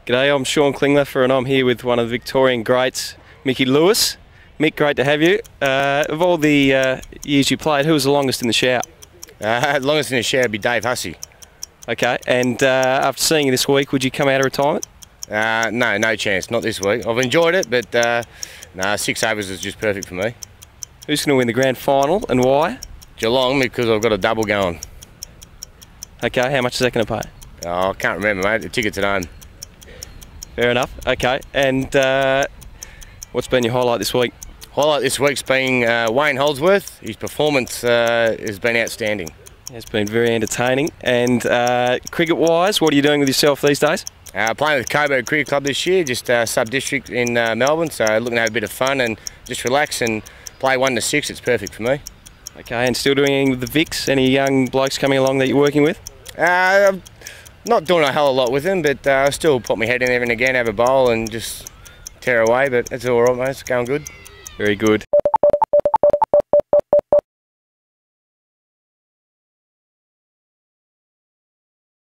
G'day, I'm Sean Klingler and I'm here with one of the Victorian greats, Mickey Lewis. Mick, great to have you. Of all the years you played, who was the longest in the shower? Longest in the shower would be Dave Hussey. Okay, and after seeing you this week, would you come out of retirement? No chance, not this week. I've enjoyed it, but 6 overs is just perfect for me. Who's going to win the grand final and why? Geelong, because I've got a double going. Okay, how much is that going to pay? Oh, I can't remember, mate. The ticket's at home. Fair enough. Okay, and what's been your highlight this week? Highlight this week's been Wayne Holdsworth. His performance has been outstanding. It's been very entertaining. And cricket-wise, what are you doing with yourself these days? Playing with Coburg Cricket Club this year, just sub-district in Melbourne, so looking to have a bit of fun and just relax and play 1 to 6. It's perfect for me. Okay, and still doing anything with the Vics? Any young blokes coming along that you're working with? I'm not doing a hell of a lot with them, but I still put my head in there and again, have a bowl and just tear away, but it's all right, mate. It's going good. Very good.